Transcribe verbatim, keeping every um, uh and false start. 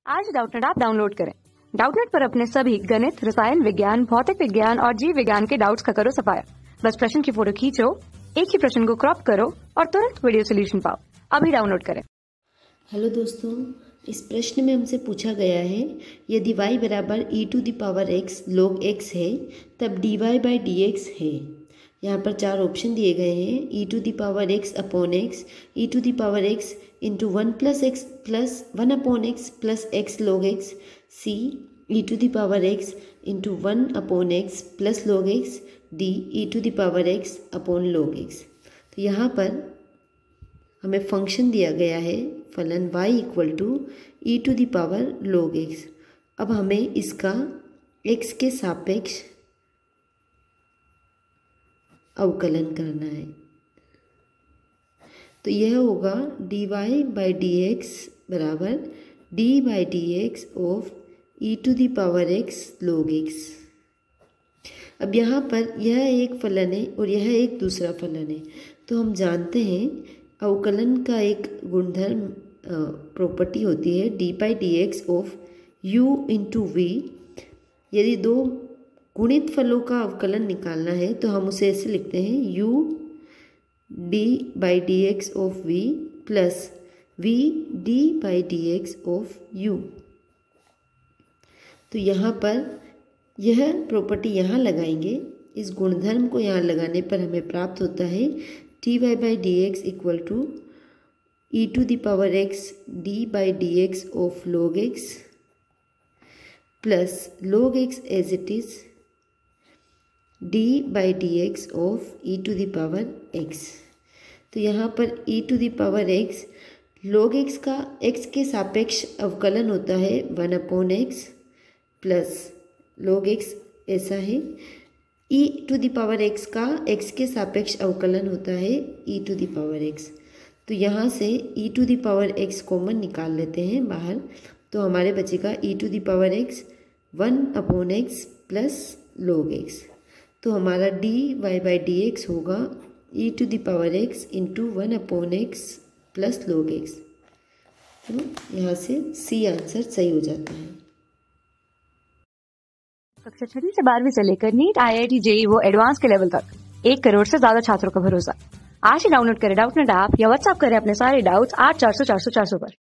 आज Doubtnut app download करें। Doubtnut पर अपने सभी गणित, रसायन विज्ञान, भौतिक विज्ञान और जीव विज्ञान के डाउट्स का करो सफाया। बस प्रश्न की फोटो खींचो, एक ही प्रश्न को क्रॉप करो और तुरंत वीडियो सोल्यूशन पाओ। अभी डाउनलोड करें। हेलो दोस्तों, इस प्रश्न में हमसे पूछा गया है यदि y बराबर e to the power x log x है तब dy बाई डी एक्स है। यहाँ पर चार ऑप्शन दिए गए हैं। E to the power x upon x, e to the power x into one plus x plus one upon x plus x log x, C e to the power x into one upon x plus log x, D e to the power x upon log x। तो यहाँ पर हमें function दिया गया है फलन y equal to e to the power log x। अब हमें इसका x के सापेक्ष अवकलन करना है। तो यह होगा d y by d x बराबर d by d x of e to the power x log x। अब यहाँ पर यह एक फलन है और यह एक दूसरा फलन है। तो हम जानते हैं अवकलन का एक गुणधर्म प्रॉपर्टी होती है d by d x of u into v. यदि दो गुणित फलों का अवकलन निकालना है तो हम उसे ऐसे लिखते हैं u d by d x of v plus v d by d x of u. तो यहाँ पर यह प्रॉपर्टी यहाँ लगाएंगे, इस गुणधर्म को यहाँ लगाने पर हमें प्राप्त होता है d y by d x equal to e to the power x d by d x of log x plus log x as it is d by d x of e to the power x। तो यहाँ पर e to the power x log x का x के सापेक्ष अवकलन होता है one upon x plus log x ऐसा है। e to the power x का x के सापेक्ष अवकलन होता है e to the power x। तो यहाँ से e to the power x common निकाल लेते हैं बाहर। तो हमारे बचेगा e to the power x one upon x plus log x। तो हमारा d y by d x होगा e to the power x into one upon x plus log x। तो यहाँ से सी आंसर सही हो जाता है। कक्षा छठी से बारहवीं से लेकर NEET, I I T, JEE वो एडवांस के लेवल तक एक करोड़ से ज्यादा छात्रों का भरोसा। आज ही डाउनलोड करें डाउटनेट ऐप या व्हाट्सएप करें अपने सारे डाउट्स आठ चार सौ चार सौ चार सौ पर।